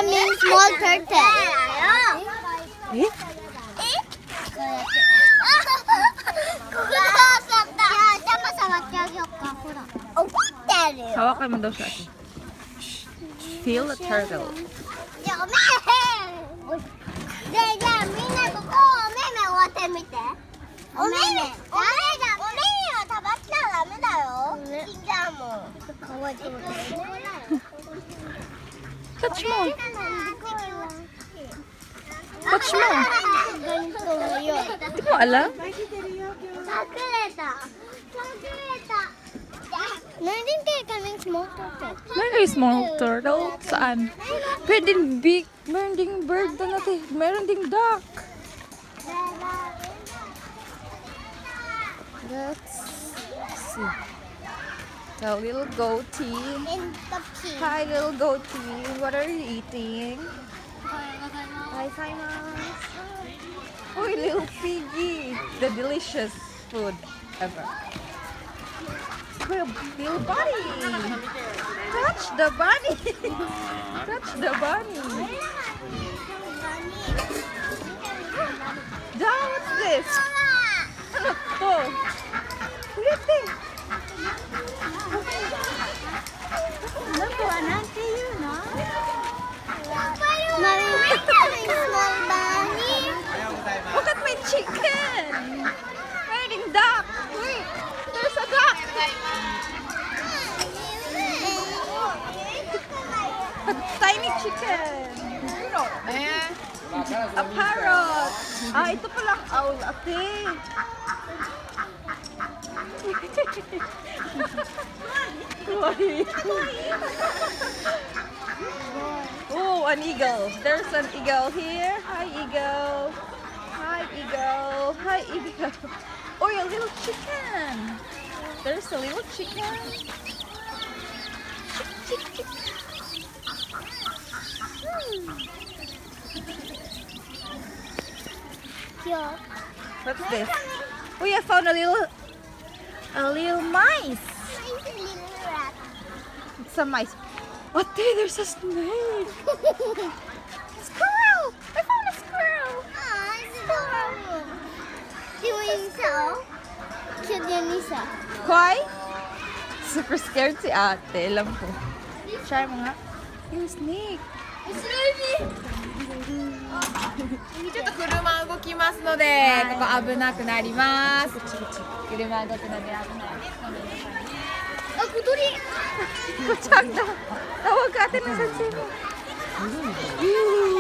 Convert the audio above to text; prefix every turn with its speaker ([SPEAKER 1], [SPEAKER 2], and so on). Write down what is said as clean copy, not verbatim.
[SPEAKER 1] means small turtle.
[SPEAKER 2] Eh? Hawakan mo daw siya. Feel the turtle. Touch mo. Touch mo. Hindi mo alam?
[SPEAKER 1] Meron din kaming small turtle.
[SPEAKER 2] Meron yung small turtle? Saan? Pwedeng big. Meron ding bird na natin. Meron ding duck. Let's see. The little goatee.
[SPEAKER 1] And the pig.
[SPEAKER 2] Hi, little goatee. What are you eating? Hi, Simon. Oh, little piggy. The delicious food ever. Little bunny. Touch the bunny. Touch the bunny. Dad, what's this? Ano to? Ulitin. Look at my chicken! Riding duck! Wait! There's a duck! A tiny chicken! A parrot! Ah, ito palang owl, ate! Oh, an eagle. There's an eagle here. Hi, eagle. Hi, eagle. Hi, eagle. Oh, a little chicken. There's a little chicken. Chick, chick, chick. What's this? Oh, I found a little mice. It's a mice. Oh, there, there's a snake. Squirrel! I found a squirrel. Why? Super scared si ate. Alam ko. Try mo nga. Yung snake.
[SPEAKER 3] ちょっと車動きますので、ここ危なくなります。車動くので危ないです。
[SPEAKER 1] あ、小鳥。
[SPEAKER 2] Kutsang na. Tawag ka ate ng sansino.